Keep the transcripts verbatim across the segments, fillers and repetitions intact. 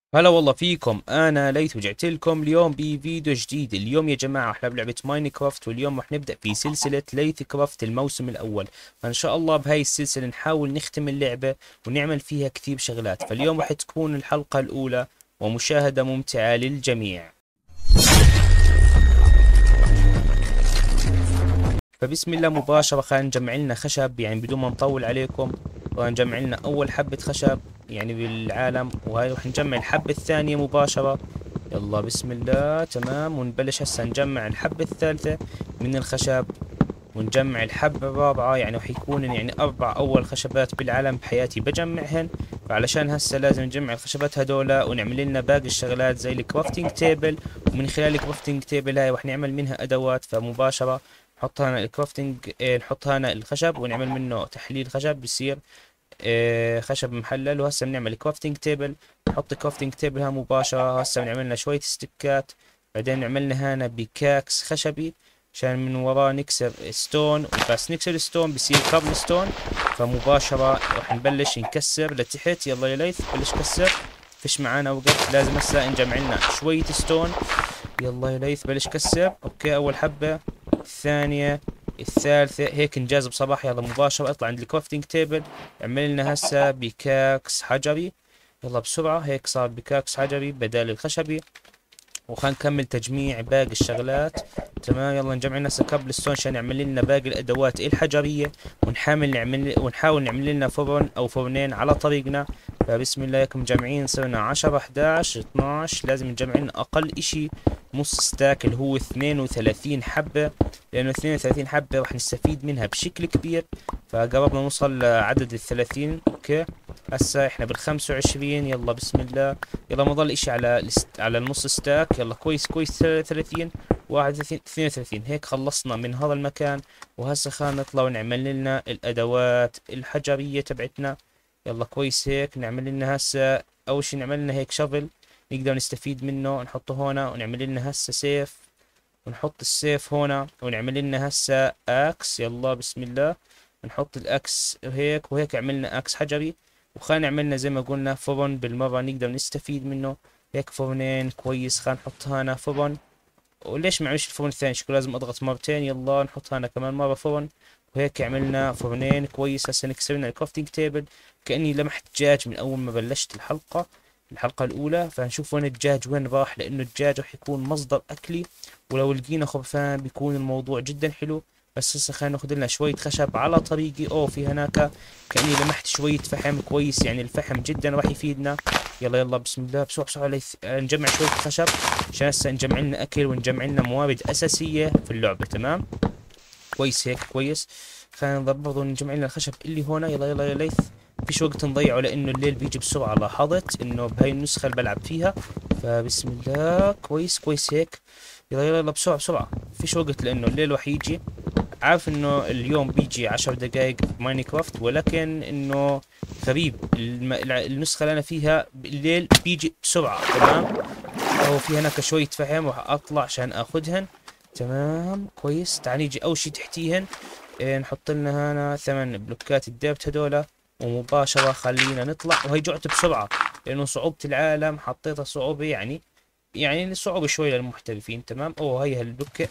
هلا والله فيكم. انا ليث وجعت لكم اليوم بفيديو جديد. اليوم يا جماعه احنا بلعبه ماينكرافت، واليوم راح نبدا في سلسله ليث كرافت الموسم الاول. فان شاء الله بهاي السلسله نحاول نختم اللعبه ونعمل فيها كثير شغلات. فاليوم راح تكون الحلقه الاولى ومشاهده ممتعه للجميع. فبسم الله مباشرة خلينا نجمع لنا خشب، يعني بدون ما نطول عليكم. خلينا نجمع لنا أول حبة خشب يعني بالعالم، وهاي راح نجمع الحبة الثانية مباشرة. يلا بسم الله. تمام، ونبلش هسه نجمع الحبة الثالثة من الخشب، ونجمع الحبة الرابعة. يعني راح يكون يعني أربع أول خشبات بالعالم بحياتي بجمعهن. فعلشان هسه لازم نجمع الخشبات هذولا ونعمل لنا باقي الشغلات زي الكرافتنج تيبل. ومن خلال الكرافتنج تيبل هاي راح نعمل منها أدوات. فمباشرة نحط هنا الكرافتنج، اه نحط هنا الخشب ونعمل منه تحليل خشب بصير اه خشب محلل. وهسه بنعمل كرافتنج تيبل، نحط كرافتنج تيبل ها مباشرة. هسه بنعمل لنا شوية ستيكات، بعدين عملنا هنا بيكاكس خشبي عشان من وراه نكسر ستون، بس نكسر الستون بصير كابل ستون. فمباشرة راح نبلش نكسر لتحت. يلا يا ليث بلش كسر، فيش معانا وقت، لازم هسه نجمع لنا شوية ستون. يلا يا ليث بلش كسر. اوكي اول حبة، الثانية، الثالثة، هيك انجاز بصراحة. يلا مباشرة اطلع عند الكرافتنج تيبل، اعمل لنا هسه بيكاكس حجري. يلا بسرعة، هيك صار بيكاكس حجري بدال الخشبي. وخلينا نكمل تجميع باقي الشغلات. تمام، يلا نجمع لنا كابل ستون عشان نعمل لنا باقي الادوات الحجريه. ونحاول نعمل ونحاول نعمل لنا فرن او فرنين على طريقنا. فبسم الله يكم مجمعين، صرنا عشرة احداش اثناش. لازم نجمع لنا اقل اشي نص ستاك اللي هو اثنين وثلاثين حبه، لانه اثنين وثلاثين حبه راح نستفيد منها بشكل كبير. فقربنا نوصل لعدد الثلاثين. اوكي هسا احنا بالخمسة وعشرين. يلا بسم الله. يلا ما ضل اشي على الست... على النص ستاك. يلا كويس كويس، ثلاثين، واحد وثلاثين، اثنين وثلاثين. هيك خلصنا من هذا المكان. وهسه خلينا نطلع ونعمل لنا الادوات الحجرية تبعتنا. يلا كويس، هيك نعمل لنا هسه اول شي نعمل لنا هيك شفل نقدر نستفيد منه، نحطه هنا. ونعمل لنا هسه سيف، ونحط السيف هنا. ونعمل لنا هسه اكس. يلا بسم الله، نحط الاكس هيك وهيك. عملنا اكس حجري. وخلينا عملنا زي ما قلنا فرن بالمرة نقدر نستفيد منه. هيك فرنين كويس. خلينا نحط هنا فرن. وليش ما عملش الفرن الثاني؟ شكله لازم اضغط مرتين. يلا نحط هنا كمان مرة فرن. وهيك عملنا فرنين كويس. هسه نكسرنا الكرافتنج تيبل. كأني لمحت دجاج من اول ما بلشت الحلقة الحلقة الأولى. فنشوف وين الدجاج وين راح، لأنه الدجاج راح يكون مصدر أكلي. ولو لقينا خرفان بيكون الموضوع جدا حلو. بس هسه خلينا ناخذ لنا شوية خشب على طريقي. أوه في هناك كأني لمحت شوية فحم كويس، يعني الفحم جدا راح يفيدنا. يلا يلا بسم الله بسرعة بسرعة ليث. آه، نجمع شوية خشب عشان هسه نجمع لنا أكل ونجمع لنا موارد أساسية في اللعبة. تمام كويس، هيك كويس. خلينا نضرب برضو نجمع لنا الخشب اللي هنا. يلا يلا يا ليث، فيش وقت نضيعه لانه الليل بيجي بسرعة. لاحظت انه بهاي النسخة اللي بلعب فيها. فبسم الله كويس كويس هيك. يلا يلا يلا بسرعة بسرعة، فيش وقت لانه الليل راح يجي. عارف انه اليوم بيجي عشر دقايق ماينكرافت، ولكن انه غريب الم... النسخة اللي انا فيها الليل بيجي بسرعة. تمام، او في هناك شوية فحم راح اطلع عشان اخذهن. تمام كويس. تعال نيجي اول شي تحتيهن. إيه نحط لنا هنا ثمان بلوكات الدبت هذولا. ومباشرة خلينا نطلع. وهي جعت بسرعة لأنه صعوبة العالم حطيتها صعوبة، يعني يعني صعوبة شوي للمحترفين. تمام، أوه هي هالبلوكة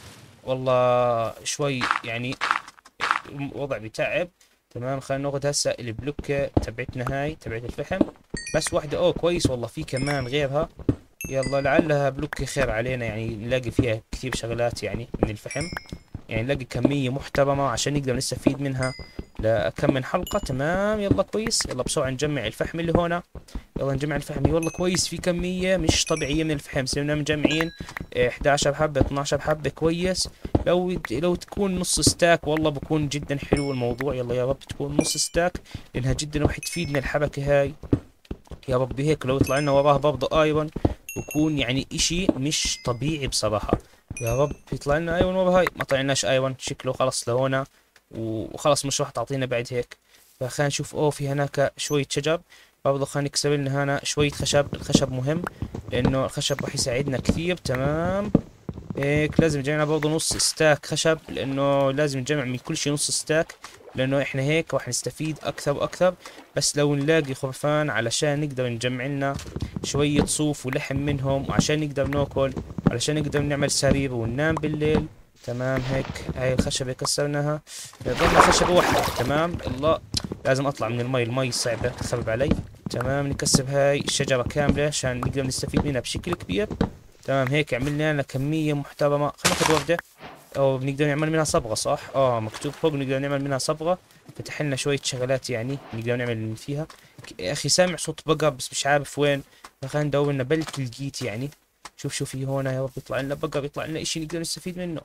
والله شوي يعني الوضع بتعب. تمام خلينا ناخذ هسه البلوكة تبعتنا هاي تبعت الفحم. بس واحدة. أوه كويس والله في كمان غيرها. يلا لعلها بلوكة خير علينا، يعني نلاقي فيها كثير شغلات يعني من الفحم. يعني نلاقي كمية محترمة عشان نقدر نستفيد منها لكم من حلقة. تمام يلا كويس. يلا بسرعة نجمع الفحم اللي هنا. يلا نجمع الفحم. والله كويس في كمية مش طبيعية من الفحم. صرنا مجمعين إيه، احد عشر حبة اثناشر حبة. كويس. لو لو تكون نص ستاك والله بكون جدا حلو الموضوع. يلا يا رب تكون نص ستاك لانها جدا راح تفيدنا الحبكة هاي. يا رب هيك لو يطلع لنا وراها برضه ايرون بكون يعني اشي مش طبيعي بصراحة. يا رب يطلع لنا ايرون ورا هاي. ما طلعناش ايرون، شكله خلص لهنا وخلص مش راح تعطينا بعد هيك. فخلينا نشوف. اوه في هناك شوية شجر برضه. خلينا نكسر لنا هنا شوية خشب. الخشب مهم لانه الخشب راح يساعدنا كثير. تمام هيك لازم نجمع برضه نص ستاك خشب، لانه لازم نجمع من كل شي نص ستاك لانه احنا هيك راح نستفيد اكثر واكثر. بس لو نلاقي خرفان علشان نقدر نجمع لنا شوية صوف ولحم منهم، وعشان نقدر ناكل، علشان نقدر نعمل سرير وننام بالليل. تمام هيك هاي الخشبة كسرناها، ضلنا خشبة واحدة. تمام الله، لازم اطلع من المي، المي صعبة تخرب علي. تمام نكسب هاي الشجرة كاملة عشان نقدر نستفيد منها بشكل كبير. تمام هيك عملنا لنا كمية محترمة. خلينا ناخذ وردة، او بنقدر نعمل منها صبغة صح؟ اه مكتوب فوق نقدر نعمل منها صبغة. فتح لنا شوية شغلات يعني نقدر نعمل فيها. يا اخي سامع صوت بقر بس مش عارف وين، فخلينا ندور لنا بلكي لقيت يعني. شوف شوف في هون يا رب يطلع لنا بقر، يطلع لنا اشي نقدر نستفيد منه.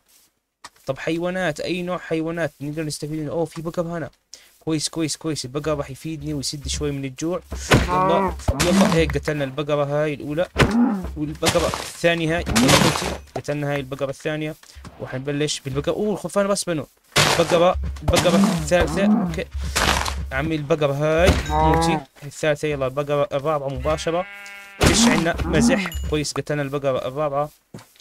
طب حيوانات، اي نوع حيوانات نقدر نستفيد منه؟ اوه في بقر هنا، كويس كويس كويس. البقر راح يفيدني ويسد شوي من الجوع. يلا يلا هيك قتلنا البقرة هاي الأولى، والبقرة الثانية هاي موتي. قتلنا هاي البقرة الثانية، وحنبلش بالبقرة. اوه الخرفان بس بنو. البقرة البقرة الثالثة، اوكي عمي البقرة هاي موتي الثالثة. يلا البقرة الرابعة مباشرة. فيش عنا مزح، كويس قتلنا البقرة الرابعة.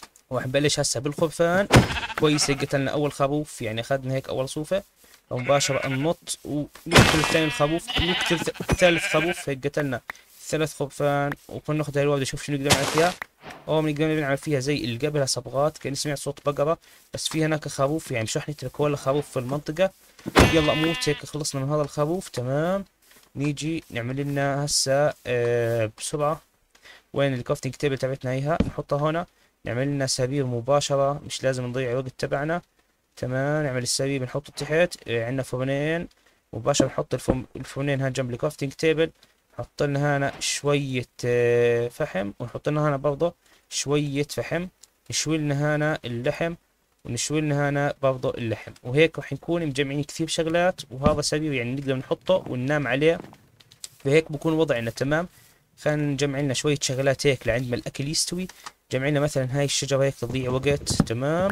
وحنبلش هسه بالخرفان. كويس هيك قتلنا أول خروف، يعني أخذنا هيك أول صوفة. مباشرة النط ونقتل الثاني الخروف، نقتل ثالث خروف. هيك قتلنا ثلاث خرفان. وكنا ناخذ هاي الوردة، شوف شو نقدر نعمل فيها. اوه بنقدر نعمل فيها زي اللي قبلها صبغات. كأني سمعت صوت بقرة بس في هناك خروف، يعني مش راح نترك ولا خروف في المنطقة. يلا موت هيك خلصنا من هذا الخروف. تمام نيجي نعمل لنا هسه آه بسرعة. وين الكرافتنج تيبل تبعتنا هيها، نحطها هنا. نعمل لنا سرير مباشرة، مش لازم نضيع الوقت تبعنا. تمام نعمل السرير بنحطه تحت. آه عندنا فرنين مباشرة، نحط الفرن الفرنين هان جنب الكرافتنج تيبل. نحط لنا هنا شوية آه فحم، ونحط لنا هنا برضه شوية فحم. نشوي لنا هنا اللحم، ونشوي لنا هنا برضه اللحم. وهيك راح نكون مجمعين كثير شغلات، وهذا سرير يعني نقدر نحطه وننام عليه. فهيك بكون وضعنا تمام. خلينا نجمع لنا شوية شغلات هيك لعند ما الأكل يستوي. جمع لنا مثلا هاي الشجرة هيك تضيع وقت. تمام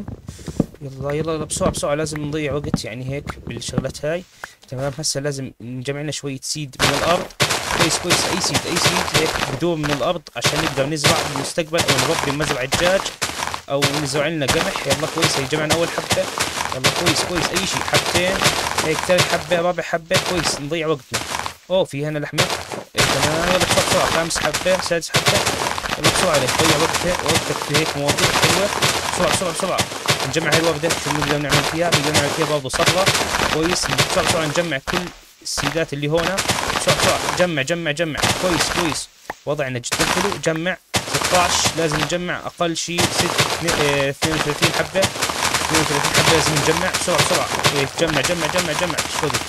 يلا يلا بسرعة بسرعة، لازم نضيع وقت يعني هيك بالشغلات هاي. تمام هسه لازم نجمع لنا شوية سيد من الأرض. كويس كويس، أي سيد أي سيد هيك بدون من الأرض عشان نقدر نزرع بالمستقبل، أو نربي مزرعة دجاج، أو نزرع لنا قمح. يلا كويس هي جمعنا أول حبة. يلا كويس كويس، أي شيء حبتين هيك، ثالث حبة رابع حبة. كويس نضيع وقتنا. أوه في هنا لحمة. إيه تمام يلا بسرعة بسرعة، خامس حبة سادس حبة. يلا بسرعة عليك ضيع وقتك وقتك في هيك مواضيع حلوة. بسرعة بسرعة بسرعة نجمع هاي الوردة. شو نقدر نعمل فيها؟ نقدر نعمل فيها برضه صبغة. كويس بسرعة بسرعة نجمع كل السيدات اللي هنا. بسرعة بسرعة جمع جمع جمع. كويس كويس وضعنا جدا حلو. جمع ستة عشر، لازم نجمع أقل شيء ست اثنين وثلاثين حبة. اثنين وثلاثين حبة لازم نجمع بسرعة بسرعة. جمع جمع جمع جمع ايش وقت؟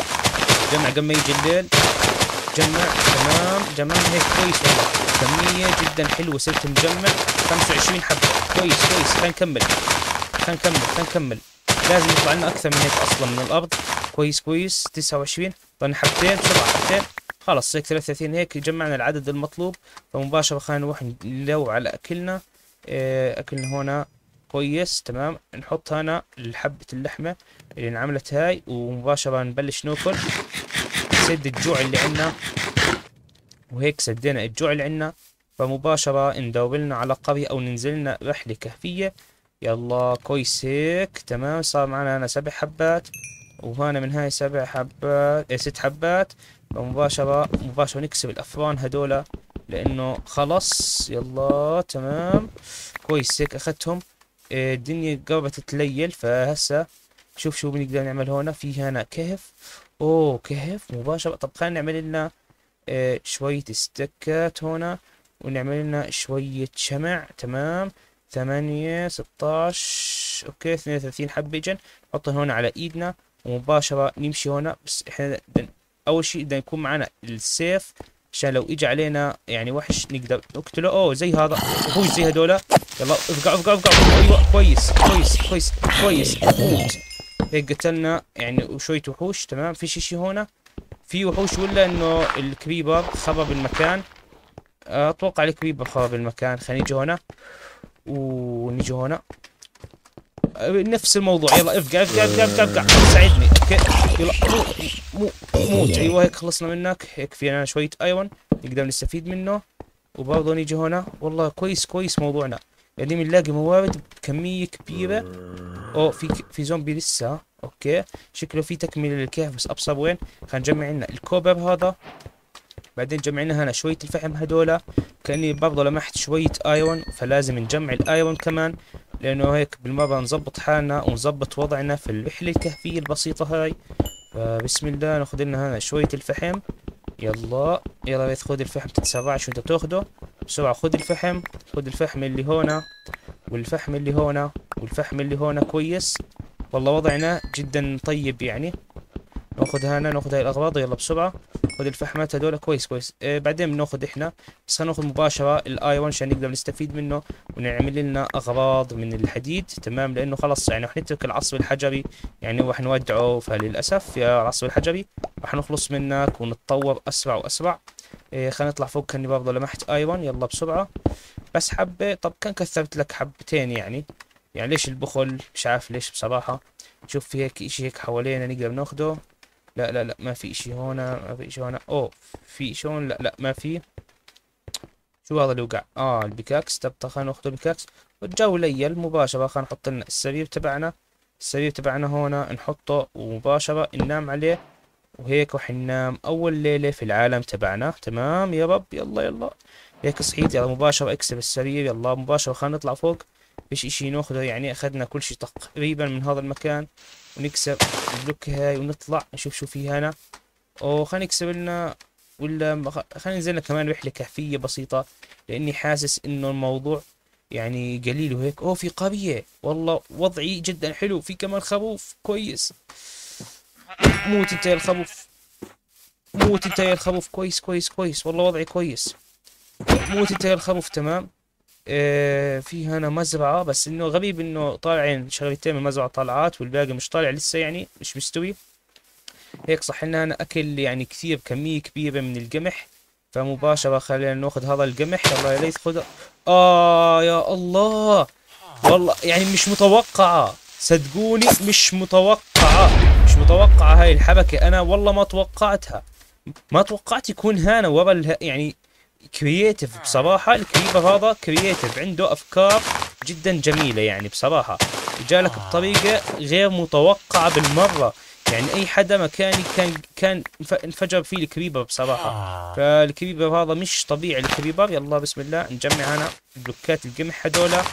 جمع قبل ما يجي الليل. جمع تمام جمعنا هيك كويس والله، كمية جدا حلوة. صرت مجمع خمسة وعشرين حبة. كويس كويس خلينا نكمل خلينا نكمل خلينا نكمل. لازم يطلع لنا أكثر من هيك أصلا من الأرض. كويس كويس تسعة وعشرين. ضلنا حبتين بسرعة حبتين. خلص هيك ثلاثة وثلاثين. هيك جمعنا العدد المطلوب. فمباشرة خلينا نروح ندور على أكلنا. اه أكلنا هنا كويس تمام. نحط هنا حبة اللحمة اللي انعملت هاي، ومباشرة نبلش ناكل. نسد الجوع اللي عنا، وهيك سدينا الجوع اللي عنا. فمباشرة ندور لنا على قرية أو ننزل لنا رحلة كهفية. يلا كويس هيك تمام. صار معنا هنا سبع حبات، وهنا من هاي سبع حبات إيه ست حبات. فمباشرة مباشرة نكسب الأفران هدولا لأنه خلص. يلا تمام كويس هيك أخذتهم. إيه الدنيا قربت تليل. فهسا شوف شو بنقدر نعمل هنا. في هنا كهف. اوه كهف مباشرة. طب خلينا نعمل لنا آه شوية استكات هنا، ونعمل لنا شوية شمع. تمام ثمانية ستاش اوكي اثنين وثلاثين حبة جن. نحطها هنا على ايدنا، ومباشرة نمشي هنا. بس احنا دن اول شيء بدنا يكون معنا السيف عشان لو اجى علينا يعني وحش نقدر نقتله. اوه زي هذا وحوش زي هذولا. يلا افقع افقع افقع. ايوه كويس كويس كويس كويس موت. هيك قتلنا يعني وشوية وحوش. تمام في شي هنا في وحوش، ولا انه الكريبر خرب المكان؟ اتوقع الكريبر خرب المكان. خلينا نيجي هنا ونيجي هنا نفس الموضوع. يلا افقع افقع افقع افقع افقع ساعدني. اوكي يلا مو مو موت. ايوه هيك خلصنا منك. هيك في لنا شوية ايرون نقدر نستفيد منه. وبرضه نيجي هنا. والله كويس كويس موضوعنا. قاعدين بنلاقي موارد بكمية كبيرة. اوه في ك... في زومبي لسه. اوكي شكله في تكملة للكهف بس ابصر وين. خلينا نجمع لنا الكوبر هذا، بعدين جمعنا هنا شوية الفحم هذولا. كأني برضه لمحت شوية ايرون، فلازم نجمع الايرون كمان، لانه هيك بالمرة نظبط حالنا ونظبط وضعنا في الرحلة الكهفية البسيطة هاي. فبسم الله ناخذ لنا هنا شوية الفحم. يلا يلا ريت خذ الفحم، تتسرعش وانت بتاخده بسرعة. خذ الفحم، خذ الفحم اللي هنا والفحم اللي هنا والفحم اللي هنا. كويس والله وضعنا جدا طيب يعني. ناخذ هنا، ناخذ هاي الاغراض يلا بسرعة. خذ الفحمات هذول. كويس كويس. آه بعدين بناخذ احنا، بس هناخذ مباشرة الايرون عشان نقدر نستفيد منه ونعمل لنا اغراض من الحديد. تمام لانه خلص يعني رح نترك العصر الحجري يعني راح نودعه، فللاسف يا العصر الحجري راح نخلص منك ونتطور اسرع واسرع. آه خلينا نطلع فوق كاني برضه لمحت ايرون. يلا بسرعة بس حبة. طب كان كثرت لك حبتين يعني. يعني ليش البخل مش عارف ليش بصراحة. شوف في هيك اشي هيك حوالينا نقدر ناخده. لا لا لا ما في اشي هنا، ما في اشي هنا. اوه في اشي هون. لا لا ما في. شو هذا اللي وقع؟ اه البيكاكس. طب طب خلينا ناخذ البيكاكس. والجو ليل مباشرة. خلينا نحط لنا السرير تبعنا. السرير تبعنا هنا نحطه ومباشرة ننام عليه، وهيك رح ننام اول ليلة في العالم تبعنا. تمام يا رب. يلا يلا هيك صحيت. يلا مباشرة اكسر السرير. يلا مباشرة خلينا نطلع فوق. فيش اشي ناخذه يعني، اخذنا كل شي تقريبا من هذا المكان. ونكسر البلوك هاي ونطلع نشوف شو في هنا. او خلينا نكسب لنا، ولا مخ- خلينا ننزلنا كمان رحلة كهفية بسيطة، لاني حاسس انه الموضوع يعني قليل وهيك. اوه في قرية والله وضعي جدا حلو. في كمان خروف. كويس. موت انت يا الخروف، موت انت يا الخروف. كويس كويس كويس والله وضعي كويس. موت انت يا الخروف. تمام. آه في هنا مزرعة، بس انه غريب انه طالعين شغلتين من المزرعة طالعات والباقي مش طالع لسه يعني مش مستوي. هيك صح لنا أنا أكل يعني كثير كمية كبيرة من القمح. فمباشرة خلينا ناخذ هذا القمح. يلا يا ليث خذ. آه يا الله والله يعني مش متوقعة. صدقوني مش متوقعة. مش متوقعة هاي الحبكة. أنا والله ما توقعتها. ما توقعت يكون هنا ورا اله- يعني كرييتيف بصراحة. الكريبر هذا كرييتيف عنده أفكار جدا جميلة يعني بصراحة. جالك بطريقة غير متوقعة بالمرة. يعني أي حدا مكاني كان كان انف- انفجر فيه الكريبر بصراحة. فالكريبر هذا مش طبيعي الكريبر. يلا بسم الله نجمع هنا بلوكات القمح هذولا.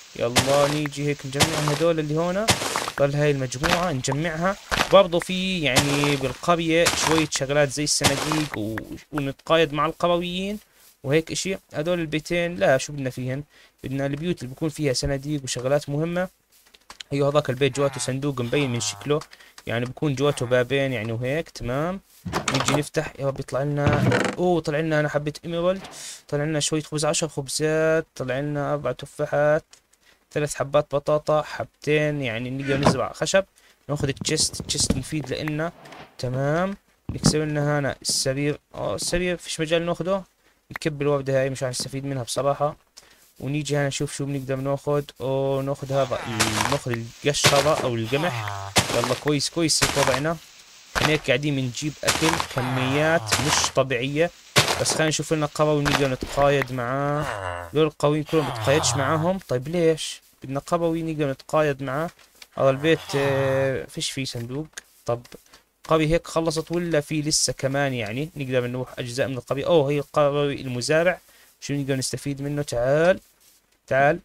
يلا نيجي هيك نجمع هذول اللي هنا. ضل هاي المجموعة نجمعها. برضو في يعني بالقرية شوية شغلات زي الصناديق و... ونتقايد مع القرويين وهيك اشي. هذول البيتين لا شو بدنا فيهن. بدنا البيوت اللي بكون فيها صناديق وشغلات مهمة. ايوه هذاك البيت جواته صندوق مبين من شكله، يعني بكون جواته بابين يعني وهيك. تمام. نيجي نفتح. يا رب يطلع لنا. اوه طلع لنا انا حبة ايميرالد. طلع لنا شوية خبز، عشر خبزات. طلع لنا اربع تفاحات، ثلاث حبات بطاطا، حبتين يعني نقدر نزرع خشب. ناخذ التشست. التشست مفيد لنا. تمام. نكسر لنا هنا السرير. اه السرير فيش مجال ناخده. نكب الوردة هاي مش راح نستفيد منها بصراحة. ونيجي هنا نشوف شو بنقدر ناخد. او ناخد هذا ال- ناخد القشرة او القمح. يلا كويس كويس هيك وضعنا. هناك قاعدين بنجيب اكل كميات مش طبيعية. بس خلينا نشوف لنا قروي نقدر نتقايد معاه. دول القويين كلهم بتقايدش معاهم. طيب ليش بدنا قروي نقدر نتقايد معاه؟ هذا البيت آه، فيش فيه صندوق. طب قوي هيك خلصت ولا في لسه كمان يعني نقدر نروح اجزاء من القبيلة. اوه هي القروي المزارع. شو نقدر نستفيد منه؟ تعال تعال.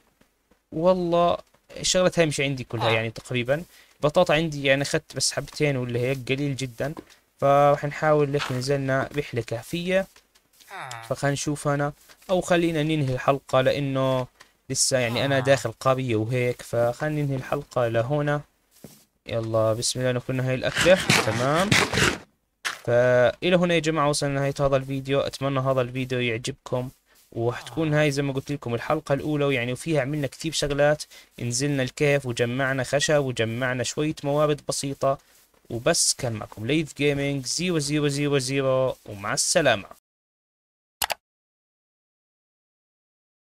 والله الشغلات هاي مش عندي كلها يعني تقريبا. بطاطا عندي يعني اخذت بس حبتين ولا هيك قليل جدا. فراح نحاول لك نزلنا رحلة كهفية. فخلينا نشوف انا، او خلينا ننهي الحلقة لانه لسه يعني انا داخل قرية وهيك. فخلينا ننهي الحلقة لهنا. يلا بسم الله ناكلنا هاي الاكلة. تمام. فإلى هنا يا جماعة وصلنا لنهاية هذا الفيديو. أتمنى هذا الفيديو يعجبكم، وحتكون هاي زي ما قلت لكم الحلقة الأولى ويعني وفيها عملنا كثير شغلات. نزلنا الكيف وجمعنا خشب وجمعنا شوية موارد بسيطة. وبس كان معكم ليث جيمنج زيرو زيرو زيرو زيرو ومع السلامة.